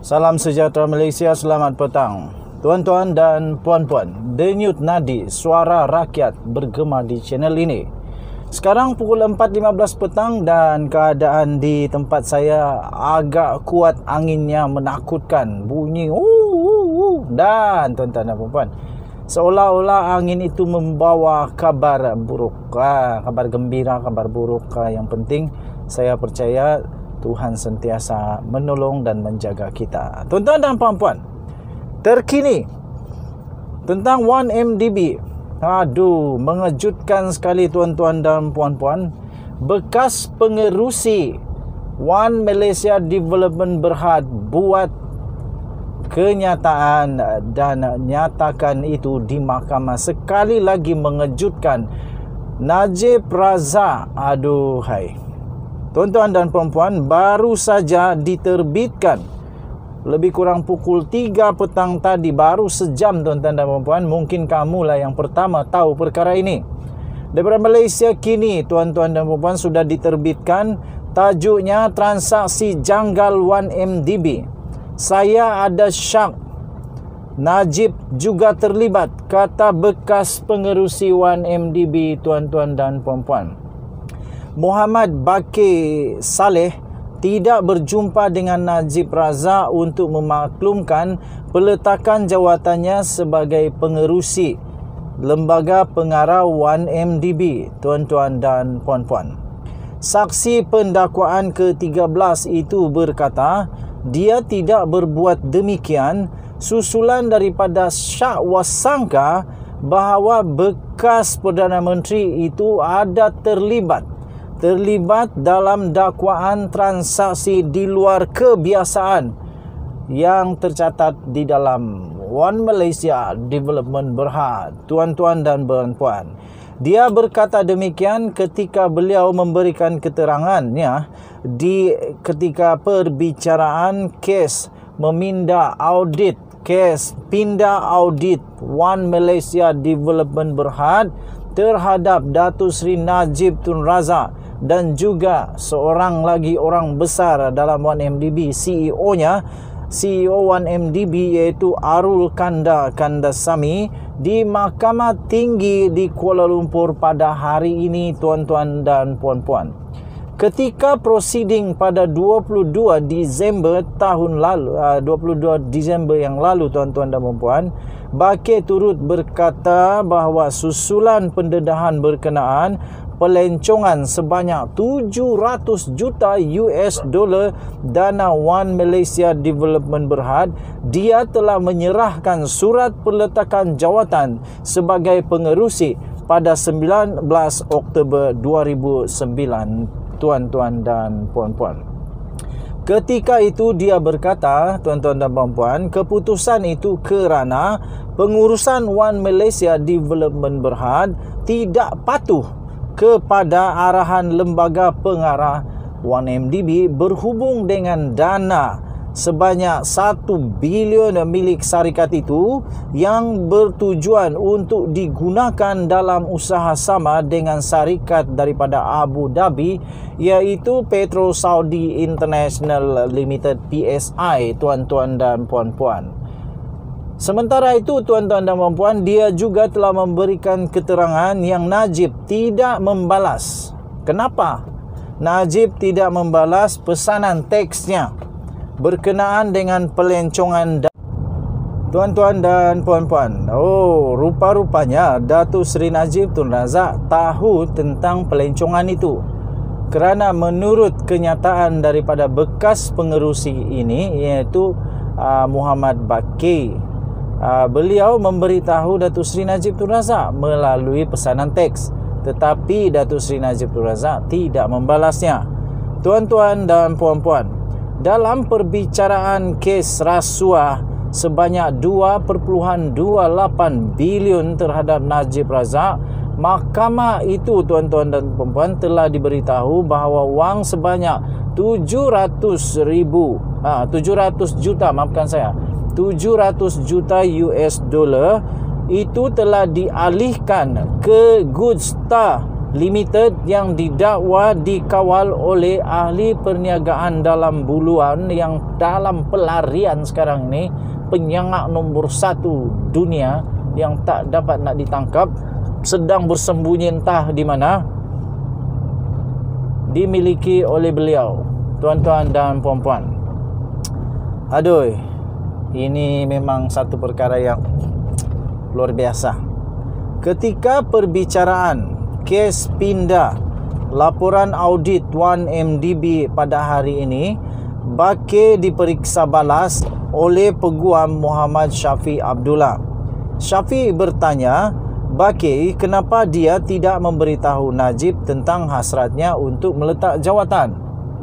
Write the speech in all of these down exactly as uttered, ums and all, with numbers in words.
Salam sejahtera Malaysia, selamat petang. Tuan-tuan dan puan-puan, Denyut Nadi, suara rakyat bergema di channel ini. Sekarang pukul empat lima belas petang dan keadaan di tempat saya agak kuat, anginnya menakutkan, bunyi uh, uh, uh. Dan tuan-tuan dan puan-puan, seolah-olah angin itu membawa kabar buruk, ah, kabar gembira, kabar buruk. Ah, yang penting saya percaya Tuhan sentiasa menolong dan menjaga kita. Tuan-tuan dan puan-puan, terkini tentang one M D B. Aduh, mengejutkan sekali tuan-tuan dan puan-puan. Bekas pengerusi One Malaysia Development Berhad buat kenyataan dan nyatakan itu di mahkamah. Sekali lagi mengejutkan. Najib Razak, aduhai. Tuan-tuan dan puan-puan, baru saja diterbitkan lebih kurang pukul tiga petang tadi, baru sejam tuan-tuan dan puan-puan. Mungkin kamulah yang pertama tahu perkara ini. Daripada Malaysia kini, tuan-tuan dan puan-puan, sudah diterbitkan tajuknya transaksi janggal one M D B. Saya ada syak Najib juga terlibat, kata bekas pengerusi one M D B, tuan-tuan dan puan-puan. Muhammad Bakir Saleh tidak berjumpa dengan Najib Razak untuk memaklumkan peletakan jawatannya sebagai pengerusi Lembaga Pengarah one M D B, tuan-tuan dan puan-puan. Saksi pendakwaan ke tiga belas itu berkata dia tidak berbuat demikian susulan daripada syak wasangka bahawa bekas Perdana Menteri itu ada terlibat terlibat dalam dakwaan transaksi di luar kebiasaan yang tercatat di dalam One Malaysia Development Berhad, tuan-tuan dan puan-puan. Dia berkata demikian ketika beliau memberikan keterangannya di ketika perbicaraan kes meminda audit kes pindah audit One Malaysia Development Berhad terhadap Datuk Seri Najib Tun Razak dan juga seorang lagi orang besar dalam one M D B, C E O-nya, C E O one M D B, iaitu Arul Kanda Kandasamy, di Mahkamah Tinggi di Kuala Lumpur pada hari ini, tuan-tuan dan puan-puan. Ketika prosiding pada dua puluh dua Disember tahun lalu, dua puluh dua Disember yang lalu, tuan-tuan dan puan-puan, Bakir turut berkata bahawa susulan pendedahan berkenaan pelencongan sebanyak tujuh ratus juta U S dollar dana One Malaysia Development Berhad, dia telah menyerahkan surat peletakan jawatan sebagai pengerusi pada sembilan belas Oktober dua ribu sembilan, tuan-tuan dan puan-puan. Ketika itu dia berkata, tuan-tuan dan puan-puan, keputusan itu kerana pengurusan One Malaysia Development Berhad tidak patuh kepada arahan Lembaga Pengarah one M D B berhubung dengan dana sebanyak satu bilion milik syarikat itu yang bertujuan untuk digunakan dalam usaha sama dengan syarikat daripada Abu Dhabi, iaitu Petro Saudi International Limited P S I, tuan-tuan dan puan-puan. Sementara itu, tuan-tuan dan puan-puan, dia juga telah memberikan keterangan yang Najib tidak membalas. Kenapa Najib tidak membalas pesanan teksnya berkenaan dengan pelencongan dana? Tuan-tuan dan puan-puan, oh, rupa-rupanya Datuk Seri Najib Tun Razak tahu tentang pelencongan itu. Kerana menurut kenyataan daripada bekas pengerusi ini, iaitu uh, Muhammad Bakir, Uh, beliau memberitahu Datuk Seri Najib Tun Razak melalui pesanan teks, tetapi Datuk Seri Najib Tun Razak tidak membalasnya. Tuan-tuan dan puan-puan, dalam perbicaraan kes rasuah sebanyak dua perpuluhan dua lapan bilion terhadap Najib Razak, mahkamah itu, tuan-tuan dan puan-puan, telah diberitahu bahawa wang sebanyak tujuh ratus ribu, ah, tujuh ratus juta, maafkan saya, tujuh ratus juta U S dollar itu telah dialihkan ke Good Star Limited yang didakwa dikawal oleh ahli perniagaan dalam buluan yang dalam pelarian sekarang ini, penyangak nombor satu dunia yang tak dapat nak ditangkap, sedang bersembunyi entah di mana, dimiliki oleh beliau. Tuan-tuan dan puan-puan, aduh, ini memang satu perkara yang luar biasa. Ketika perbicaraan kes pindah laporan audit one M D B pada hari ini, Baqir diperiksa balas oleh Peguam Muhammad Syafiq Abdullah. Syafiq bertanya Baqir kenapa dia tidak memberitahu Najib tentang hasratnya untuk meletak jawatan.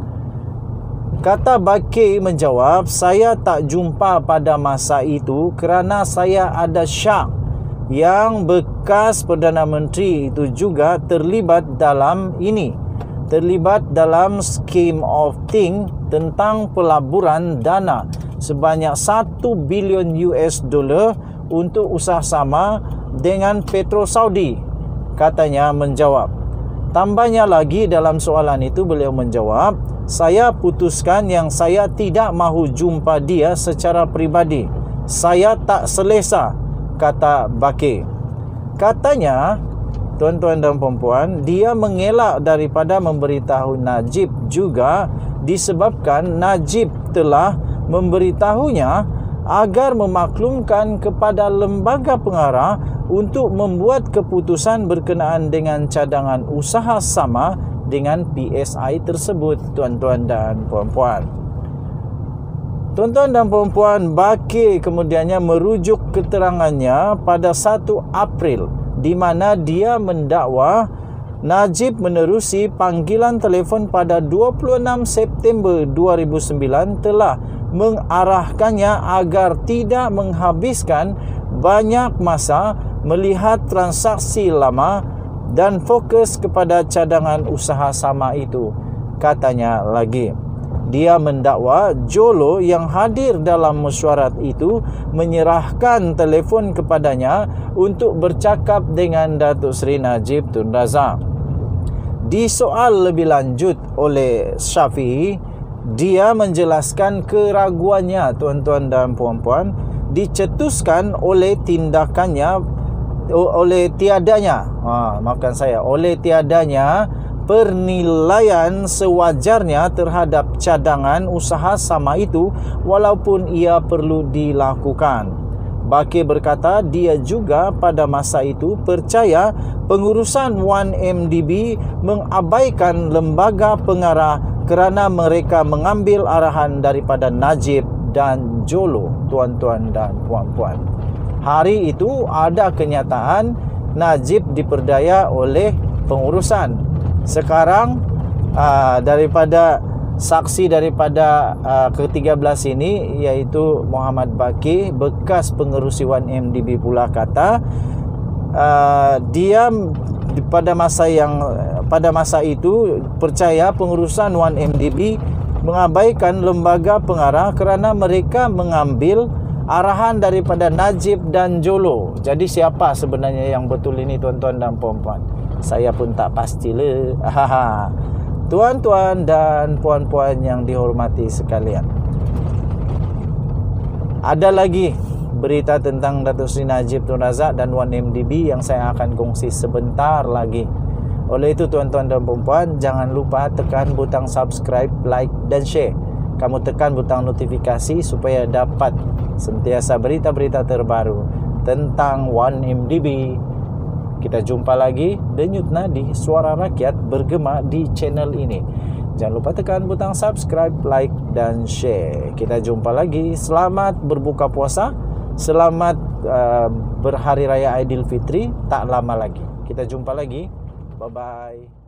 Kata Baqir menjawab, saya tak jumpa pada masa itu kerana saya ada syak yang bekas Perdana Menteri itu juga terlibat dalam ini, terlibat dalam scheme of thing tentang pelaburan dana sebanyak satu bilion U S dollar untuk usaha sama dengan Petro Saudi, katanya menjawab. Tambahnya lagi dalam soalan itu beliau menjawab, saya putuskan yang saya tidak mahu jumpa dia secara peribadi. Saya tak selesa, kata Baqir. Katanya, tuan-tuan dan puan-puan, dia mengelak daripada memberitahu Najib juga disebabkan Najib telah memberitahunya agar memaklumkan kepada lembaga pengarah untuk membuat keputusan berkenaan dengan cadangan usaha sama dengan P S I tersebut, tuan-tuan dan puan-puan. Tuan-tuan dan puan-puan, Baqir kemudiannya merujuk keterangannya pada satu April di mana dia mendakwa Najib menerusi panggilan telefon pada dua puluh enam September dua ribu sembilan telah mengarahkannya agar tidak menghabiskan banyak masa melihat transaksi lama dan fokus kepada cadangan usaha sama itu, katanya lagi. Dia mendakwa Jolo yang hadir dalam mesyuarat itu menyerahkan telefon kepadanya untuk bercakap dengan Datuk Seri Najib Tun Razak. Disoal lebih lanjut oleh Syafiq, dia menjelaskan keraguannya, tuan-tuan dan puan-puan, dicetuskan oleh tindakannya, oleh tiadanya, ha, maafkan saya, oleh tiadanya pernilaian sewajarnya terhadap cadangan usaha sama itu walaupun ia perlu dilakukan. Baqir berkata dia juga pada masa itu percaya pengurusan one M D B mengabaikan lembaga pengarah kerana mereka mengambil arahan daripada Najib dan Jolo, tuan-tuan dan puan-puan. Hari itu ada kenyataan Najib diperdaya oleh pengurusan. Sekarang uh, daripada saksi daripada uh, ke tiga belas ini, iaitu Muhammad Baqir, bekas pengerusi one M D B pula kata uh, dia pada masa yang pada masa itu percaya pengurusan one M D B mengabaikan lembaga pengarah kerana mereka mengambil arahan daripada Najib dan Jolo. Jadi siapa sebenarnya yang betul ini, tuan-tuan dan puan-puan? Saya pun tak pastilah. Tuan-tuan dan puan-puan yang dihormati sekalian, ada lagi berita tentang Datuk Seri Najib Tun Razak dan one M D B yang saya akan kongsi sebentar lagi. Oleh itu, tuan-tuan dan puan-puan, jangan lupa tekan butang subscribe, like dan share. Kamu tekan butang notifikasi supaya dapat sentiasa berita-berita terbaru tentang one M D B. Kita jumpa lagi, Denyut Nadi, suara rakyat bergema di channel ini. Jangan lupa tekan butang subscribe, like dan share. Kita jumpa lagi. Selamat berbuka puasa. Selamat uh, berhari raya Aidilfitri. Tak lama lagi. Kita jumpa lagi. Bye-bye.